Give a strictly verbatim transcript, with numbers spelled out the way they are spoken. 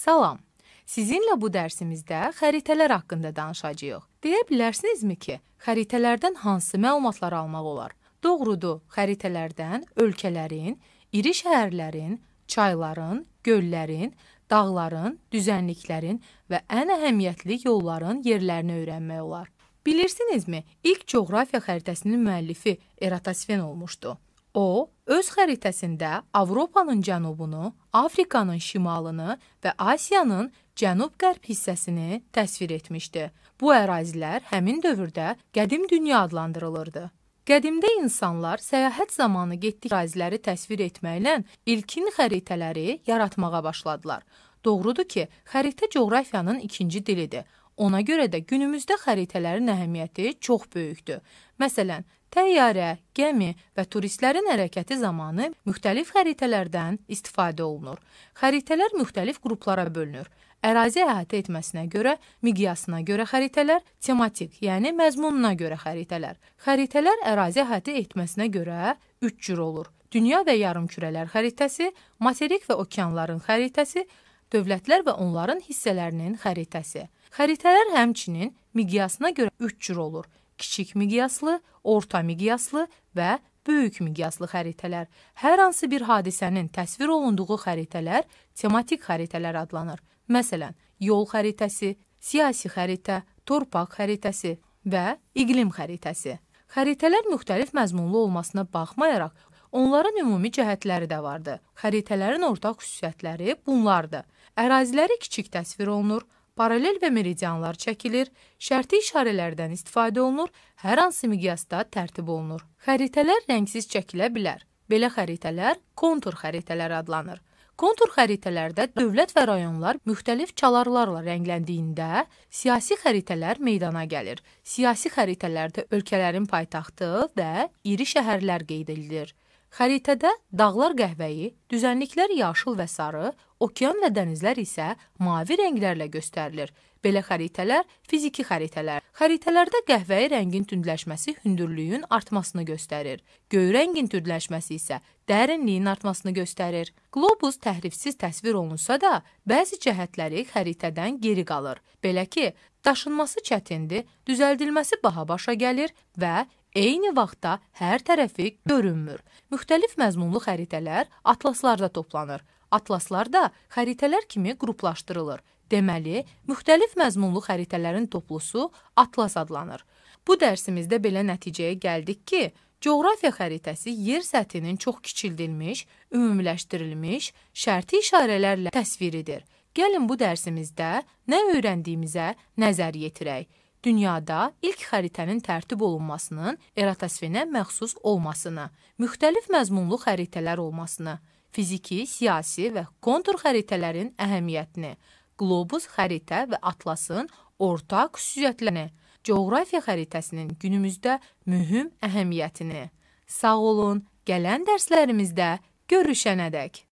Salam, sizinlə bu dərsimizdə xəritələr haqqında danışacağıq. Deyə bilərsinizmi ki, xəritələrdən hansı məlumatları almaq olar? Doğrudur, xəritələrdən ölkələrin, iri şəhərlərin, çayların, göllərin, dağların, düzənliklərin və ən əhəmiyyətli yolların yerlərini öyrənmək olar. Bilirsinizmi, ilk coğrafiya xəritəsinin müəllifi Eratosfen olmuşdu. O, öz xəritəsində Avropanın cənubunu, Afrikanın şimalını və Asiyanın cənub-qərb hissəsini təsvir etmişdi. Bu ərazilər həmin dövrdə qədim dünya adlandırılırdı. Qədimdə insanlar səyahət zamanı getdikləri əraziləri təsvir etməklə ilkin xəritələri yaratmağa başladılar. Doğrudur ki, xəritə coğrafiyanın ikinci dilidir. Ona görə də günümüzdə xəritələrin əhəmiyyəti çox böyükdür. Məsələn, təyyarə, gəmi və turistlərin hərəkəti zamanı müxtəlif xəritələrdən istifadə olunur. Xəritələr müxtəlif qruplara bölünür. Ərazi əhatə etməsinə görə, miqyasına görə xəritələr, tematik, yəni məzmununa görə xəritələr. Xəritələr ərazi əhatə etməsinə görə üç cür olur. Dünya və yarımkürələr xəritəsi, materik və okeanların xəritəsi, dövlətlər və onların hissələrinin xəritəsi. Xəritələr həmçinin miqyasına görə üç cür olur. Kiçik miqyaslı, orta miqyaslı və böyük miqyaslı xəritələr. Hər hansı bir hadisənin təsvir olunduğu xəritələr tematik xəritələr adlanır. Məsələn, yol xəritəsi, siyasi xəritə, torpaq xəritəsi və iqlim xəritəsi. Xəritələr müxtəlif məzmunlu olmasına baxmayaraq, onların ümumi cəhətləri də vardır. Xəritələrin ortaq xüsusiyyətləri bunlardır. Əraziləri kiçik təsvir olunur, paralel və meridianlar çəkilir, şərti işarələrdən istifadə olunur, hər hansı miqyasda tərtib olunur. Xəritələr rəngsiz çəkilə bilər. Belə xəritələr kontur xəritələr adlanır. Kontur xəritələrdə dövlət və rayonlar müxtəlif çalarlarla rəngləndiyində siyasi xəritələr meydana gəlir. Siyasi xəritələrdə ölkələrin paytaxtı və iri şəhərlər qeyd edilir. Xəritədə dağlar qəhvəyi, düzənliklər yaşıl və sarı, okean və dənizlər isə mavi rənglərlə göstərilir. Belə xəritələr fiziki xəritələr. Xəritələrdə qəhvəyi rəngin tündləşməsi hündürlüyün artmasını göstərir. Göy rəngin tündləşməsi isə dərinliyin artmasını göstərir. Qlobus təhrifsiz təsvir olunsa da, bəzi cəhətləri xəritədən geri qalır. Belə ki, daşınması çətindir, düzəldilməsi baha başa gəlir və eyni vaxtda hər tərəfi görünmür. Müxtəlif məzmunlu xəritələr atlaslarda toplanır. Atlaslar da xəritələr kimi qruplaşdırılır. Deməli, müxtəlif məzmunlu xəritələrin toplusu atlas adlanır. Bu dərsimizdə belə nəticəyə gəldik ki, coğrafiya xəritəsi yer səthinin çox kiçildilmiş, ümumiləşdirilmiş, şərti işarələrlə təsviridir. Gəlin bu dərsimizdə nə öyrəndiyimizə nəzər yetirək. Dünyada ilk xəritənin tərtib olunmasının Eratosfenə məxsus olmasını, müxtəlif məzmunlu xəritələr olmasını, fiziki, siyasi və kontur xəritələrin əhəmiyyətini, qlobus xəritə və atlasın ortaq xüsusiyyətlərini, coğrafiya xəritəsinin günümüzdə mühüm əhəmiyyətini. Sağ olun, gələn dərslərimizdə görüşənədək.